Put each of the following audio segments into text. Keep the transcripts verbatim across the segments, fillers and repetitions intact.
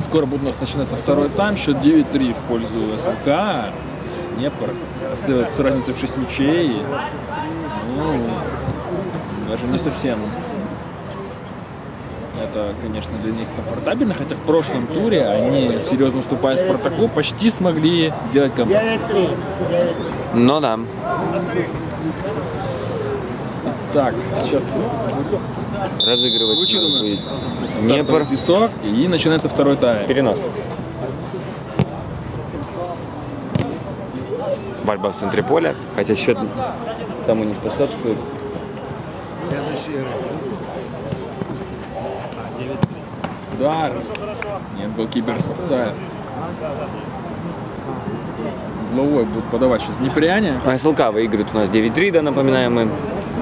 скоро будет у нас начинаться второй тайм. Счет девять-три в пользу СЛК. Днепр остается с разницей в шесть мячей. Ну, даже не совсем. Это, конечно, для них комфортабельно, хотя в прошлом туре они, серьезно уступая Спартаку, почти смогли сделать камбэк. Ну да. Так, сейчас разыгрывать звучит у нас Днепр. Свисток, и начинается второй тайм. Перенос. Борьба в центре поля, хотя счет тому не способствует. Удар. Нет, голкипер спасает. Головой будут подавать сейчас Днепряне. А СЛК выигрывает у нас девять-три, да, напоминаем мы.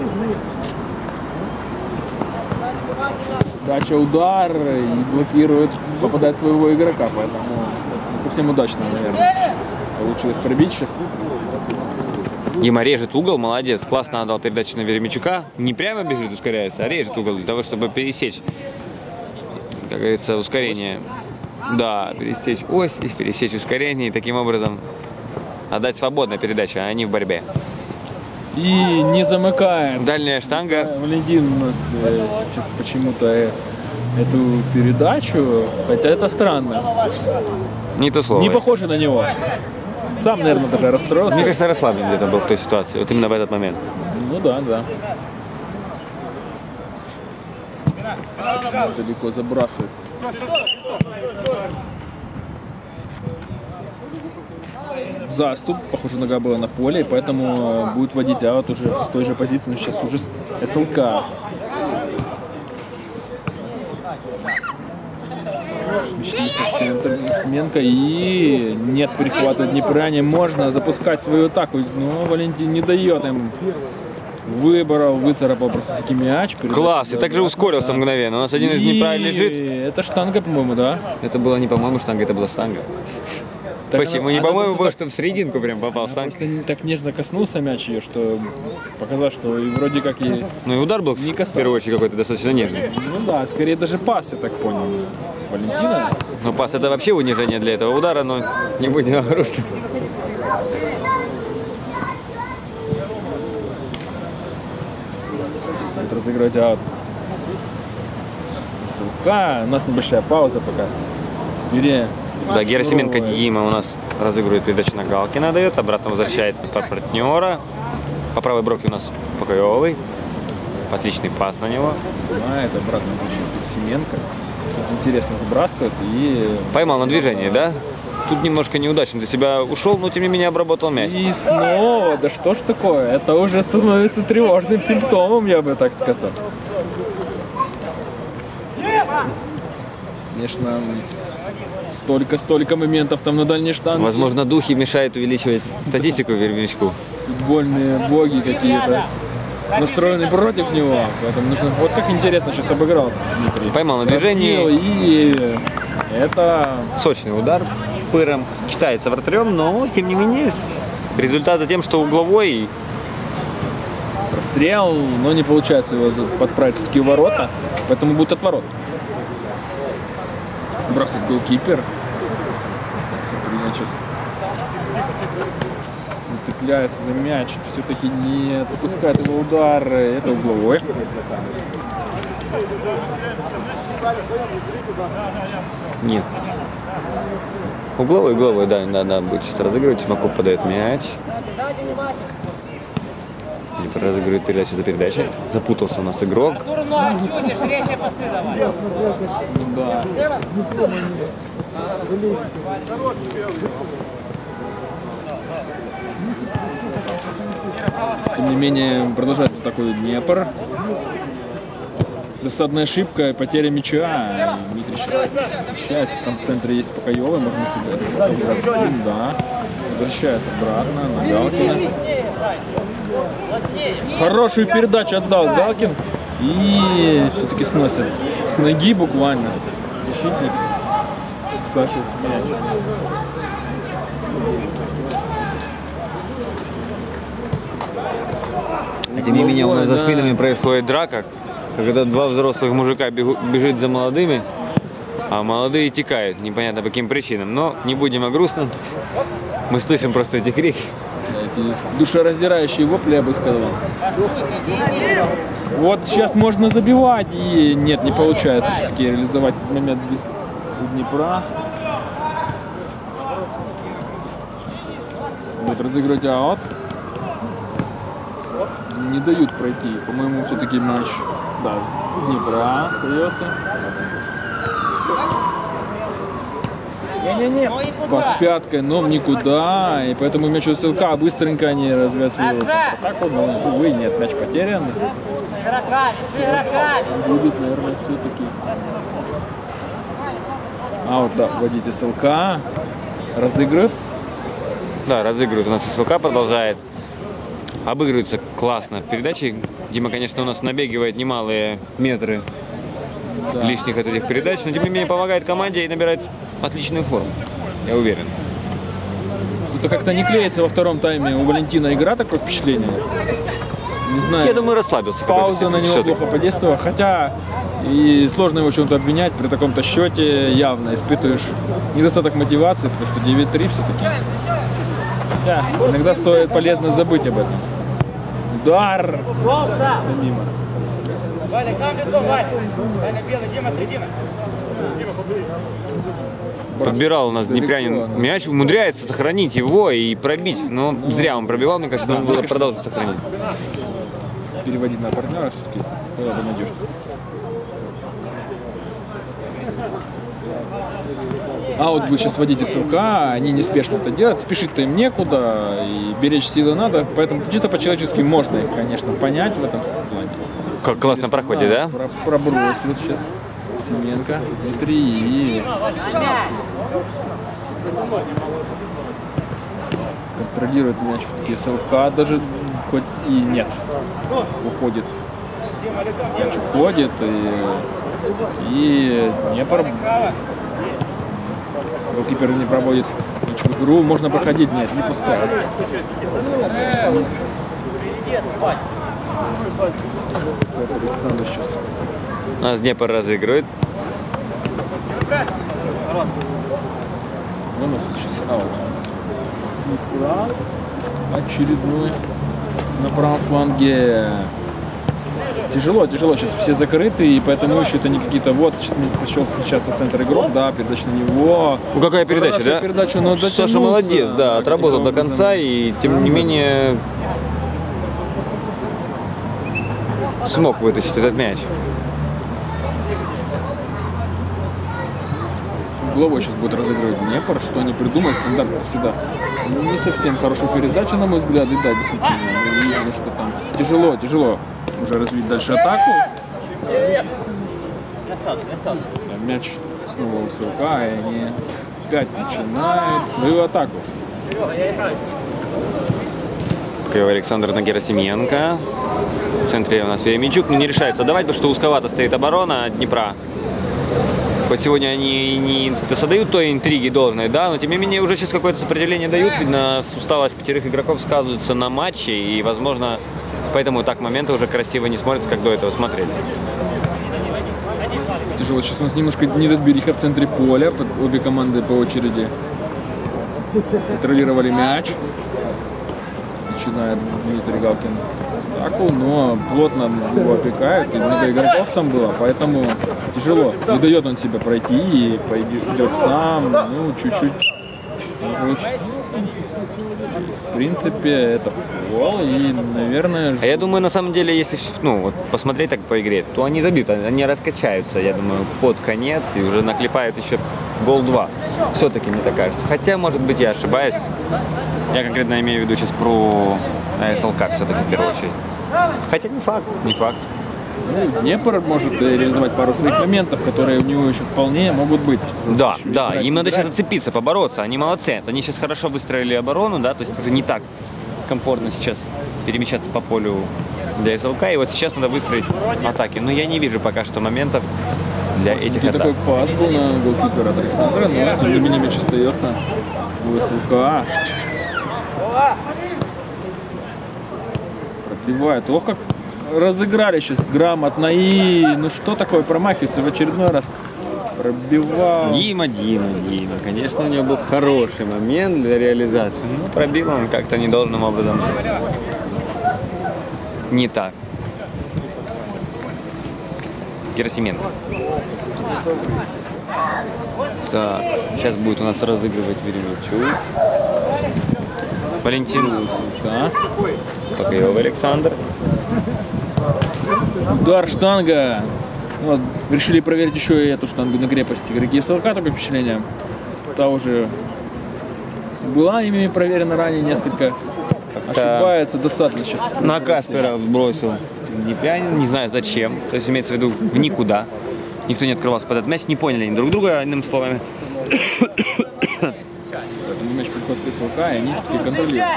Дача, удар, и блокирует, попадает своего игрока, поэтому не совсем удачно, наверное, получилось пробить сейчас. Дима режет угол, молодец, классно отдал передачу на Веремичука. Не прямо бежит, ускоряется, а режет угол для того, чтобы пересечь, как говорится, ускорение. Да, пересечь ось и пересечь ускорение, и таким образом отдать свободную передачу, а не в борьбе. И не замыкает. Дальняя штанга. Валентин у нас э, сейчас почему-то э, эту передачу, хотя это странно. Не то слово. Не похоже на него. Сам, наверное, даже расстроился. Мне кажется, расслаблен где-то был в той ситуации, вот именно в этот момент. Ну да, да. Далеко забрасывает. Заступ, похоже, нога была на поле, и поэтому будет водить аут уже в той же позиции, но сейчас уже СЛК. Смещается в центр Семенко, и нет перехвата Днепряне, можно запускать свою атаку, но Валентин не дает им выбора, выцарапал просто таки мяч. Класс, и также ускорился мгновенно, у нас один из Днепра лежит. Это штанга, по-моему, да? Это было не, по-моему, штанга, это была штанга. Так Почему? она, не по-моему, было, так, что в серединку прям попал в штангу. Просто так нежно коснулся мяч ее, что показалось, что и вроде как и... Ну и удар был, не в первую очередь, какой-то достаточно нежный. Ну да, скорее даже пас, я так понял, Валентина. Ну пас это вообще унижение для этого удара, но не будем о грустном. Будет разыгрывать аут. СЛК, у нас небольшая пауза пока. Пере... Да, Герасименко Дима у нас разыгрывает передачу на Галкина, дает, обратно возвращает на партнера. По правой бровке у нас Покоевый. Отличный пас на него. А, это обратно Герасименко. Тут интересно сбрасывает и... Поймал на движение, да? Тут немножко неудачно для себя ушел, но тем не менее обработал мяч. И снова, да что ж такое? Это уже становится тревожным симптомом, я бы так сказал. Конечно, столько-столько моментов там на дальней штанге. Возможно, духи мешают увеличивать статистику Веремичку. Футбольные боги какие-то настроены против него. Поэтому нужно... Вот как интересно сейчас обыграл Дмитрий. Поймал на движение. И это... Сочный удар пыром. Читается вратарем, но тем не менее результат за тем, что угловой. Прострел, но не получается его подправить все-таки в ворота. Поэтому будет отворот. Бросит голкипер. Цепляется за мяч. Все-таки не отпускает его удар. Это угловой. Нет. Угловой, угловой, да, да, да, будет сейчас разыгрывать. Чумаков подает мяч. Разыгрывает передачу за передачей. Запутался у нас игрок. Да. Тем не менее, продолжает такой Днепр. Досадная ошибка, потеря мяча. Дмитрий сейчас возвращается. Там в центре есть Покоевый, можно себе с ним, да. Возвращает обратно на Галкина. Хорошую передачу отдал Галкин. И все-таки сносит с ноги буквально. Защитник Саша мяч. А тем не менее у нас за спинами происходит драка, когда два взрослых мужика бегут, бежит за молодыми. А молодые текают, непонятно по каким причинам. Но не будем о грустном. Мы слышим просто эти крики. Эти душераздирающие вопли, я бы сказал. Вот сейчас можно забивать, и нет, не получается все-таки реализовать момент у Днепра. Вот разыгрывать аут. Не дают пройти. По-моему, все-таки матч, да, Днепра остается. Пас пяткой, но в никуда. И поэтому мяч у СЛК быстренько они развивают свою атаку. Но, увы, нет, мяч потерян. Будет, наверное, все-таки. А вот, да, вводить СЛК. Разыгрывают. Да, разыгрывают. У нас СЛК продолжает. Обыгрывается классно в передаче. Дима, конечно, у нас набегивает немалые метры Да. лишних от этих передач, но тем не менее помогает команде и набирает отличную форму. Я уверен. Что-то как-то не клеится во втором тайме у Валентина игра, такое впечатление. Не знаю. Я думаю, расслабился. Пауза на него плохо подействовала. Хотя и сложно его в чем-то обвинять. При таком-то счете явно испытываешь недостаток мотивации, потому что девять три все-таки. Хотя иногда стоит полезно забыть об этом. Удар! Да мимо. Валя, к нам лицо, Валя. Валя, белый, Дима, средина. Подбирал у нас Далеко, Днепрянин да. мяч, умудряется сохранить его и пробить. Но зря он пробивал, мне кажется, он Да, будет продолжить сохранить. Переводить на партнера все-таки. Куда ты найдешь? А вот будет сейчас водить СЛК, они неспешно это делают, спешить-то им некуда, и беречь силы надо, поэтому чисто по-человечески можно их, конечно, понять в этом плане. Как классно проходит, да? Про- Пробросил сейчас Семенко, Дмитрий, и контролирует мяч все-таки СЛК, даже хоть и нет, уходит. Мяч уходит, и, и не пор... Голкипер не проводит мяч в игру, можно проходить, нет, не пускает. Александр сейчас. У нас Днепр разыгрывает. Выносит сейчас аут. Днепра. Очередной на правом фланге. Тяжело, тяжело. Сейчас все закрыты, и поэтому ищут они какие-то. Вот, сейчас пришел встречаться в центр игрок, да, передача на него. Ну какая передача, Хорошая да? передача, но Саша дотянулся. молодец, да, отработал до конца, и тем не менее смог вытащить этот мяч. Угловой сейчас будет разыгрывать Днепр, что они придумают, стандарт всегда. Не совсем хорошая передача, на мой взгляд, и да, действительно, мы видели, что там тяжело, тяжело уже развить дальше атаку. А мяч снова у СЛК, и они опять начинают свою атаку. Киев Александр на Герасименко. В центре у нас Веремичук, но не решается давать, потому что узковато стоит оборона Днепра. Хоть сегодня они не создают той интриги должной, да, но тем не менее уже сейчас какое-то сопротивление дают. Видно, усталость пятерых игроков сказывается на матче, и, возможно, поэтому так моменты уже красиво не смотрятся, как до этого смотрелись. Тяжело. Сейчас у нас немножко неразбериха в центре поля. Обе команды по очереди контролировали мяч. Начинает Дмитрий Галкин атаку, но плотно его опекают, и много игроков там было, поэтому тяжело. Не дает он себя пройти, и идет сам, ну, чуть-чуть. В принципе, это фол, и, наверное... А я думаю, на самом деле, если ну, вот посмотреть так по игре, то они забьют, они раскачаются, я думаю, под конец, и уже наклепают еще гол два. Все-таки мне так кажется. Хотя, может быть, я ошибаюсь. Я конкретно имею в виду сейчас про СЛК все-таки в первую очередь. Хотя не факт, не факт. Ну, Днепр может реализовать пару своих моментов, которые у него еще вполне могут быть. Да, да, им надо сейчас зацепиться, побороться, они молодцы. Они сейчас хорошо выстроили оборону, да, то есть уже не так комфортно сейчас перемещаться по полю для СЛК, и вот сейчас надо выстроить атаки. Но я не вижу пока что моментов для этих атак. Такой пас был на голкипера от Александра, но тем не менее мяч остается у СЛК. Пробивает. Ох, как разыграли сейчас грамотно. И ну что такое, промахивается в очередной раз. Пробивал. Дима, Дима, Дима. Конечно, у него был хороший момент для реализации. Но пробил он как-то недолжным образом. Не так. Герасименко. Так, сейчас будет у нас разыгрывать Веремичук. Валентин. Да. Покаев Александр. Удар, штанга. Вот, решили проверить еще и эту штангу на крепость игроки СЛК, такое впечатление. Та уже была ими проверена ранее несколько. Ошибается достаточно сейчас. На Каспера бросил Днепрянин, не знаю зачем. То есть имеется в виду в никуда. Никто не открывался под этот мяч, не поняли они друг друга, иными словами. Поэтому мяч приходит к СЛК, и они все-таки контролируют.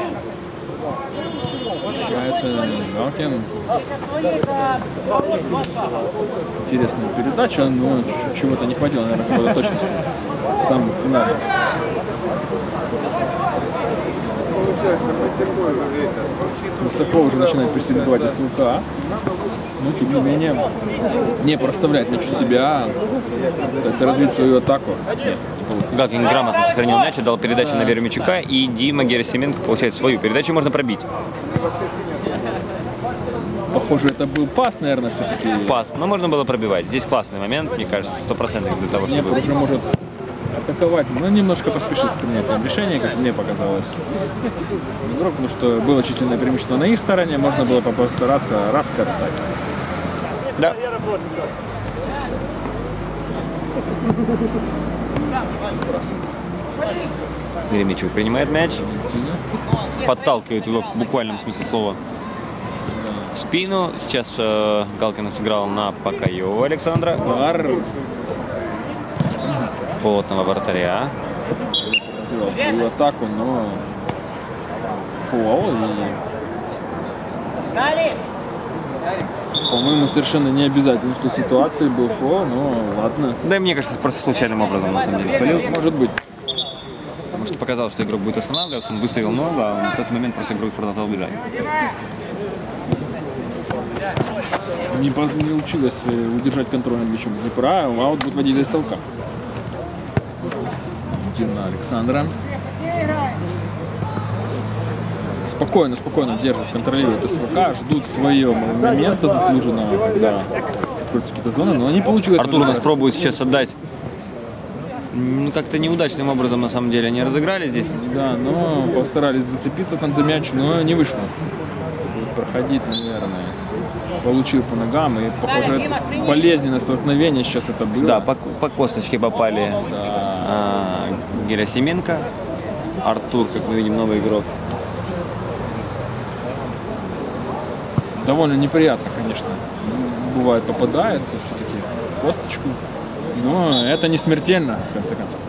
Получается, Галкин. Интересная передача, но чуть-чуть чего-то не хватило, наверное, какой-то точности. В самом финале. Высоко уже начинает прессинговать СЛК. Но, тем не менее, не проставлять мяч у себя, то есть развить свою атаку. Галкин грамотно сохранил мяч, дал передачу на Веремичука, и Дима Герасименко получает свою передачу, можно пробить. Похоже, это был пас, наверное, все-таки. Пас, но можно было пробивать. Здесь классный момент, мне кажется, стопроцентный для того, Днепр чтобы... уже может атаковать, но немножко поспешил с принятием решения, как мне показалось. Игрок, потому что было численное преимущество на их стороне, можно было постараться раз к атаке. Да. Веремичук принимает мяч, подталкивает его в буквальном смысле слова в спину. Сейчас э, Галкин сыграл на Покаева Александра. Удар. Плотного вратаря. Развивал свою атаку, но фол. И, по-моему, совершенно не обязательно, что в ситуации был фол, но ладно. Да, мне кажется, просто случайным образом на самом деле свалил. Может быть. Потому что показалось, что игрок будет останавливаться, он выставил ногу, а в тот момент просто игрок продолжал бежать. Не получилось удержать контроль над мячом Днепра, а вот будет водить СЛК. На Александра. Спокойно, спокойно держат, контролируют СЛК, ждут своего момента заслуженного, когда откроются какие-то зоны, но не получилось. Артур у нас пробует сейчас отдать. Ну, как-то неудачным образом, на самом деле, они разыграли здесь. Да, но постарались зацепиться там за мяч, но не вышло. Будет проходить, наверное. Получил по ногам, и, похоже, болезненное столкновение сейчас это было. Да, по, по косточке попали. Да. А, Герасименко. Артур, как мы видим, новый игрок. Довольно неприятно, конечно. Бывает, попадает все-таки в косточку. Но это не смертельно, в конце концов.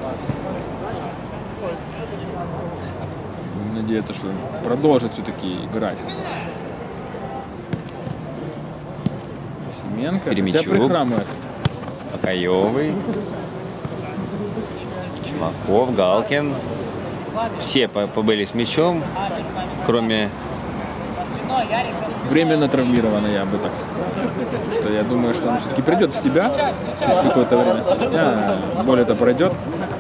Надеяться, что продолжит все-таки играть. Семенко. Веремичук. Хотя прихрамывает. Покаевый. Чумаков, Галкин. Все побыли с мячом, кроме... Временно травмированный, я бы так сказал. Потому что я думаю, что он все-таки придет в себя через какое-то время спустя. Боль это пройдет.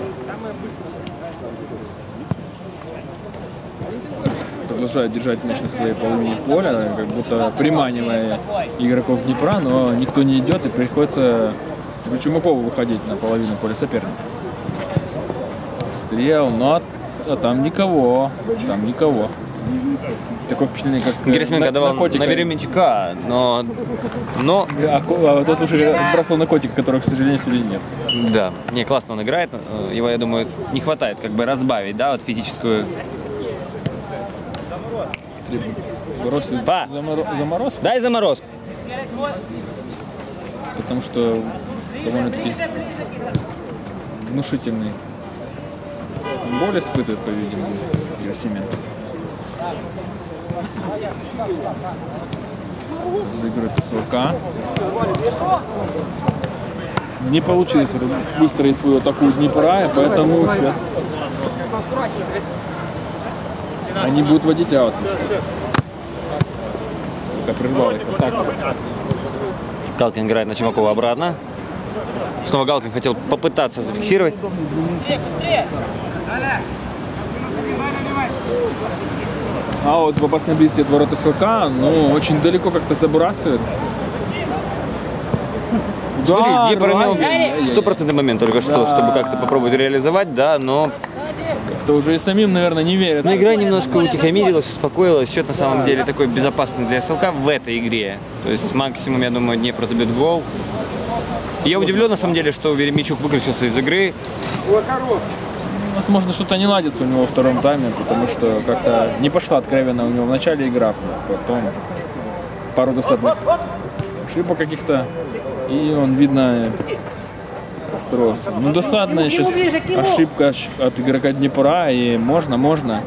Продолжает держать мяч на своей половине поля, как будто приманивая игроков Днепра, но никто не идет, и приходится Чумакову выходить на половину поля соперника. Стрел, но а там никого, там никого. Такое впечатление, как Герасименко на, давал на, на Веремичука, но... но... А, а вот тот уже сбрасывал на котика, которого, к сожалению, сегодня нет. Да, не, классно он играет, его, я думаю, не хватает как бы разбавить, да, вот физическую... Бросил Па! заморо... заморозку, Дай заморозку. потому что довольно-таки внушительный боль испытывает, по-видимому, Герасименко. Заигрывает СЛК. Не получилось выстроить свою атаку Днепра, и поэтому сейчас они будут водить аут. Только прервал их атаку. Галкин играет на Чумакова обратно. Снова Галкин хотел попытаться зафиксировать. А вот в опасной близости от ворота СЛК, ну, очень далеко как-то забрасывает. Смотри, Да, Гепар имел Рвань. стопроцентный момент только что, Да. чтобы как-то попробовать реализовать, да, но Как-то уже и самим, наверное, не верится. но игра немножко утихомирилась, успокоилась. Счет на самом деле такой безопасный для СЛК в этой игре. То есть максимум, я думаю, Днепр забьет гол. И я удивлен, на самом деле, что Веремичук выключился из игры. Возможно, что-то не ладится у него во втором тайме, потому что как-то не пошла откровенно у него в начале игра, потом пару досадных ошибок каких-то, и он, видно, расстроился. Ну, досадная сейчас ошибка от игрока Днепра, и можно, можно.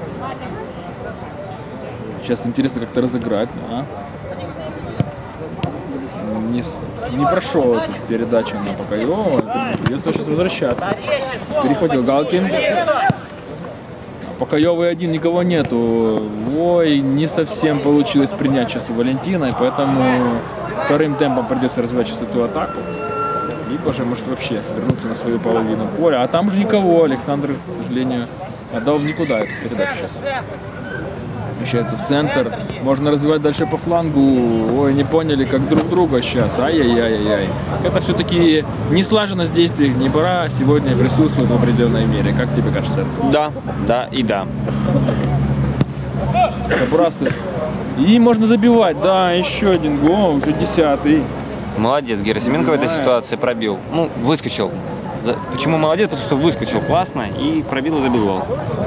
Сейчас интересно как-то разыграть, а? Не, с- не прошел эту передачу на Покаева, придется сейчас возвращаться. Перехватил Галкин. Покаевый один, никого нету. Ой, не совсем получилось принять сейчас у Валентина, и поэтому вторым темпом придется развивать сейчас эту атаку. Либо же, может, вообще вернуться на свою половину поля. А там же никого. Александр, к сожалению, отдал в никуда эту передачу сейчас. Смещается в центр. Можно развивать дальше по флангу. Ой, не поняли, как друг друга сейчас. Ай-яй-яй-яй. Это все-таки неслаженность действий Днепра сегодня присутствует в определенной мере. Как тебе кажется? Да, да и да. Забрасывает. И можно забивать. Да, еще один гол, уже десятый. Молодец, Герасименко в этой ситуации пробил. Ну, выскочил. За- Почему молодец? Потому что выскочил классно и пробил и забил гол.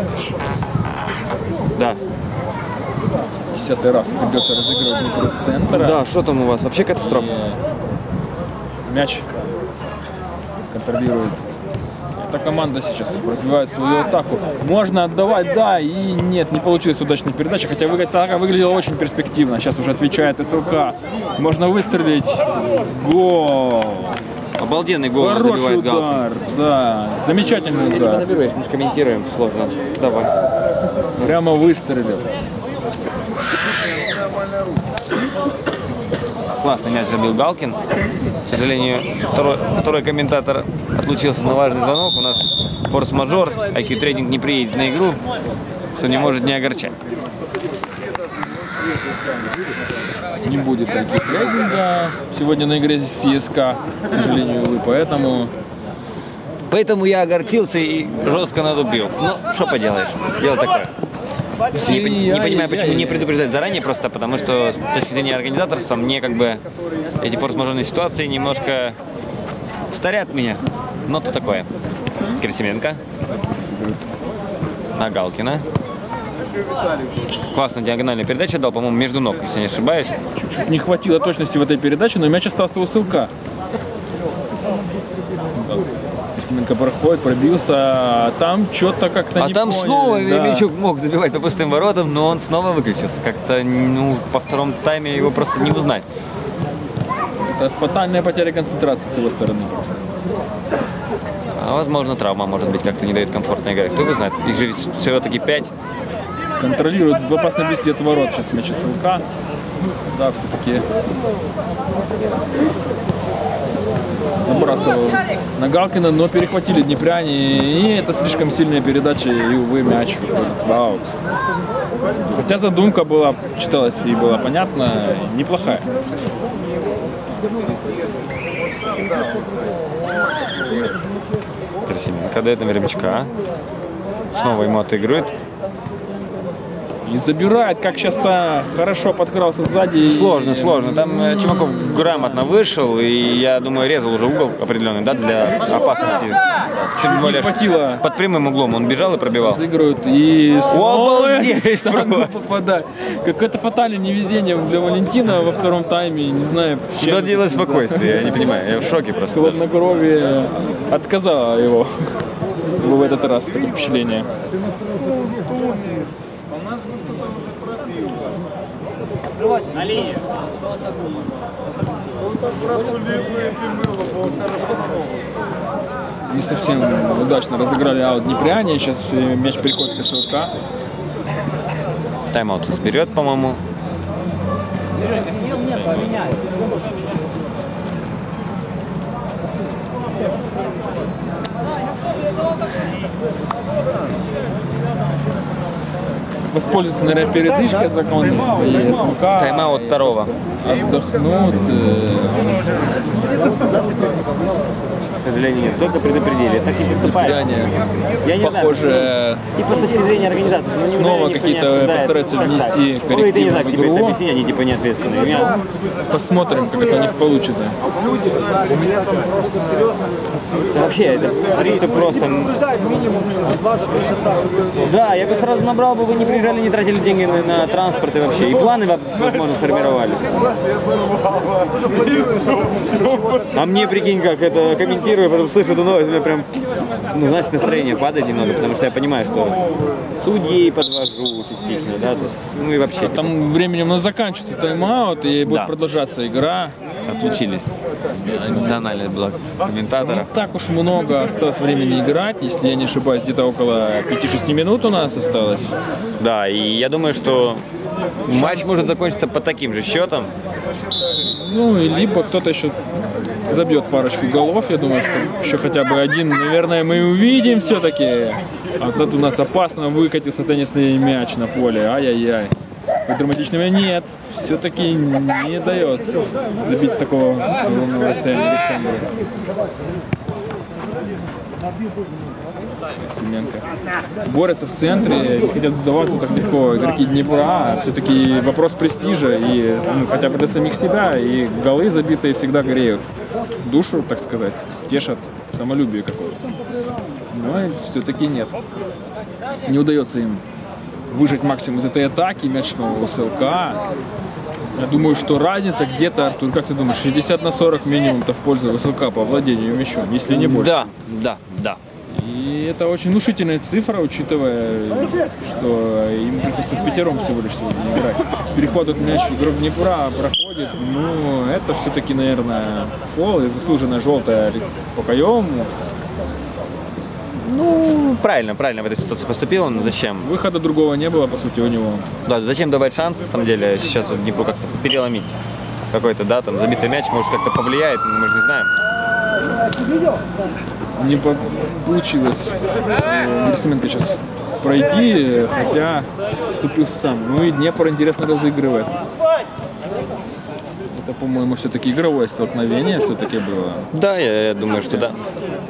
Да. Десятый раз придется разыгрывать Днепру в центр. Да, что там у вас? Вообще катастрофа. Мяч контролирует. Эта команда сейчас развивает свою атаку. Можно отдавать, да, и нет, не получилась удачная передача. Хотя выгля- атака выглядела очень перспективно. Сейчас уже отвечает СЛК. Можно выстрелить. Гол. Обалденный гол Хороший забивает Галкин. удар. Да, замечательный удар. Наберуешь, мы же комментируем сложно. Давай. Прямо выстрелил. Классный мяч забил Галкин. К сожалению, второй, второй комментатор отлучился на важный звонок. У нас форс-мажор. ай кью трейдинг не приедет на игру, что не может не огорчать. Не будет таких трейдинга сегодня на игре с ЦСКА, к сожалению, увы, поэтому Поэтому я огорчился и жестко надубил. Ну, что поделаешь, дело такое. Не, пон- не понимаю, почему не предупреждать заранее, просто потому что с точки зрения организаторства мне как бы эти форс-мажорные ситуации немножко повторят меня. Но то такое. Герасименко. На Галкина. Классно диагональная передача дал, по-моему, между ног, если не ошибаюсь. чуть-чуть не хватило точности в этой передаче, но мяч остался у СЛК. Семенко проходит, пробился, а там что-то как-то А не там поняли, снова да. Веремичук мог забивать по пустым воротам, но он снова выключился. Как-то, ну, по втором тайме его просто не узнать. Это фатальная потеря концентрации с его стороны просто. А возможно, травма, может быть, как-то не дает комфортно играть. Кто его знает? Их же ведь всего-таки пять. Контролирует в опасной близости от ворот сейчас мяч СЛК. Да, все-таки забрасывал на Галкина, но перехватили днепряне, и это слишком сильная передача, и, увы, мяч выходит в аут. Хотя задумка была, читалась и была понятна, неплохая. Герасименко дает на Веремичка. Снова ему отыгрывает. И забирает, как сейчас-то хорошо подкрался сзади. Сложно, И- сложно. Там э, Чумаков грамотно вышел, и я думаю, резал уже угол определенный, да, для опасности. Чуть Не более хватило. под прямым углом он бежал и пробивал. Разыгрывают и снова обалдеть в штангу просто. попадает. Какое-то фатальное невезение для Валентина во втором тайме. Не знаю, чем. Что делать спокойствие, я не понимаю, я в шоке просто. Хладнокровие отказало его в этот раз, такое впечатление. На линии. Не совсем удачно разыграли аут днепряне. Сейчас э, мяч переходит к СЛК. Тайм-аут сберет, по-моему. воспользуются, наверное, передышкой законной своей СМК. Тайм-аут и второго. Отдохнут. э, К сожалению, нет. Только предупредили. Так не поступает. Влияние, Я не похоже, Типа с точки зрения организации. ну, снова неужели никто не какие-то обсуждает, постараются как внести так? Ой, ты не коррективы знаю, в тебе это игру. объяснить, они типа не ответственные. У меня- посмотрим, как это у них получится. Да вообще, это приступ просто. Да, я бы сразу набрал бы, вы не приезжали, не тратили деньги на, на транспорт и вообще. И планы, возможно, сформировали. А мне, прикинь, как это комментирую, потом слышу эту новость, у меня прям, ну, значит, настроение падает немного, потому что я понимаю, что судьей подвожу частично, да, то есть, ну и вообще. типа, Там временем у нас заканчивается тайм-аут и будет Да. продолжаться игра. Отключились. Эмоциональный блок комментатора. Не так уж много осталось времени играть, если я не ошибаюсь, где-то около пяти-шести минут у нас осталось. Да, и я думаю, что матч может закончиться по таким же счетам. Ну, и либо кто-то еще забьет парочку голов, я думаю, что еще хотя бы один, наверное, мы увидим все-таки. А тут у нас опасно выкатился теннисный мяч на поле, ай-яй-яй. Драматичного нет, все-таки не дает забить с такого огромного расстояния Александра. Семенко. Борются в центре, не хотят сдаваться так легко игроки Днепра. Все-таки вопрос престижа, и ну, хотя бы для самих себя, и голы забитые всегда греют душу, так сказать, тешат самолюбие какое-то. Но все-таки нет. Не удается им выжать максимум из этой атаки, мяч снова у СЛК. Я думаю, что разница где-то, Артур, как ты думаешь, шестьдесят на сорок минимум-то в пользу СЛК по владению мячом, если не больше. Да, да, да. И это очень внушительная цифра, учитывая, что им приходится в пятером всего лишь сегодня играть. Перехватывает мяч игрок Днепра, проходит. Ну, это все-таки, наверное, фол и заслуженная желтая по Каевому. Ну, правильно, правильно в этой ситуации поступил, но зачем? Выхода другого не было, по сути, у него. Да, зачем давать шанс, на самом деле, сейчас вот Днепру как-то переломить какой-то, да, там, забитый мяч, может, как-то повлияет, но мы же не знаем. Не по- получилось у Герасименко сейчас пройти, хотя вступил сам. Ну и Днепр интересно разыгрывает. Это, по-моему, все-таки игровое столкновение все-таки было. Да, я, я думаю, что да.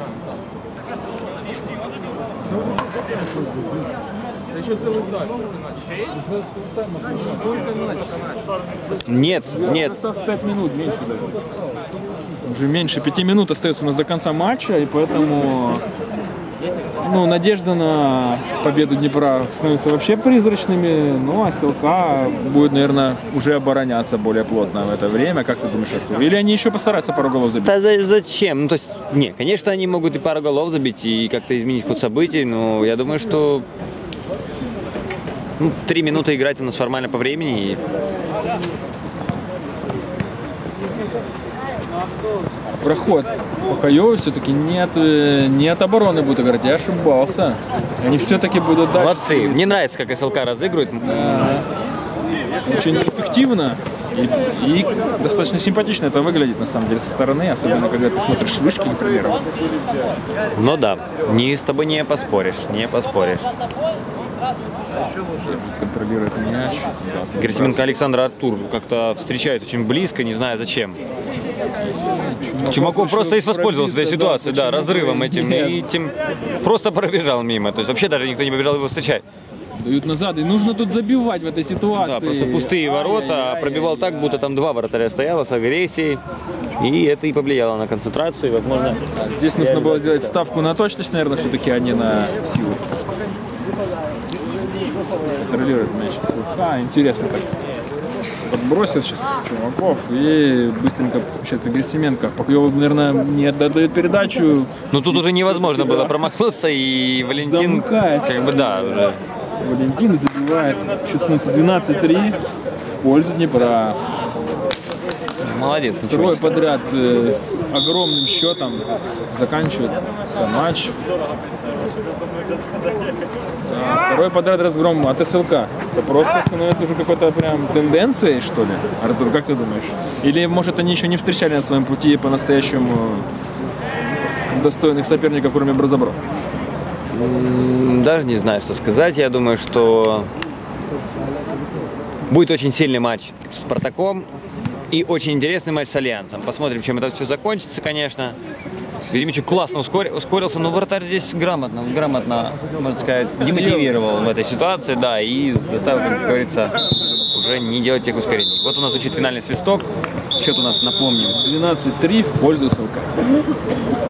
Нет, нет. пять минут меньше даже. Уже меньше пяти минут остается у нас до конца матча, и поэтому ну, надежда на победу Днепра становится вообще призрачными. Ну а СЛК будет, наверное, уже обороняться более плотно в это время. Как ты думаешь, Артур? Или они еще постараются пару голов забить? Да за- зачем? Ну, то есть, не, конечно, они могут и пару голов забить, и как-то изменить ход событий, но я думаю, что ну, три минуты играть у нас формально по времени, и Проход по Каеву все-таки нет, э, не от обороны будут играть. Я ошибался. Они все-таки будут дальше. молодцы. Мне нравится, как СЛК разыгрывает. Очень эффективно и, и достаточно симпатично это выглядит на самом деле со стороны, особенно когда ты смотришь вышки, например. Но да, не с тобой не поспоришь, не поспоришь. Контролирует мяч. Герасименко Александр Артур как-то встречает очень близко, не знаю зачем. Чумаков просто и воспользовался этой ситуацией, да, разрывом этим, и тем просто пробежал мимо. То есть вообще даже никто не побежал его встречать. Дают назад, и нужно тут забивать в этой ситуации. Да, просто пустые ворота, а пробивал так, будто там два вратаря стояло с агрессией. И это и повлияло на концентрацию, и, возможно... А здесь нужно было сделать ставку на точность, наверное, все-таки, а не на силу. Контролирует мяч. А, интересно так. Подбросил сейчас Чумаков и быстренько получается Герасименко. Покоёв, наверное, не отдает передачу. Ну тут уже невозможно было промахнуться, и Валентин, Замыкается. как бы, да, уже... Валентин забивает. Счет становится двенадцать три в пользу Днепра. Молодец. ничего Второй не сказать. подряд э, с огромным счетом заканчивает сам матч. Да, второй подряд разгром от СЛК. Это просто становится уже какой-то прям тенденцией, что ли? Артур, как ты думаешь? Или, может, они еще не встречали на своем пути по-настоящему достойных соперников, кроме Брозобро? М, Даже не знаю, что сказать. Я думаю, что Будет очень сильный матч с Спартаком и очень интересный матч с Альянсом. Посмотрим, чем это все закончится, конечно. Веремичук классно ускор... ускорился, но вратарь здесь грамотно, грамотно, можно сказать, демотивировал в этой ситуации, да, и заставил, как говорится, уже не делать тех ускорений. Вот у нас звучит финальный свисток. Счет у нас, напомним, двенадцать три в пользу СЛК.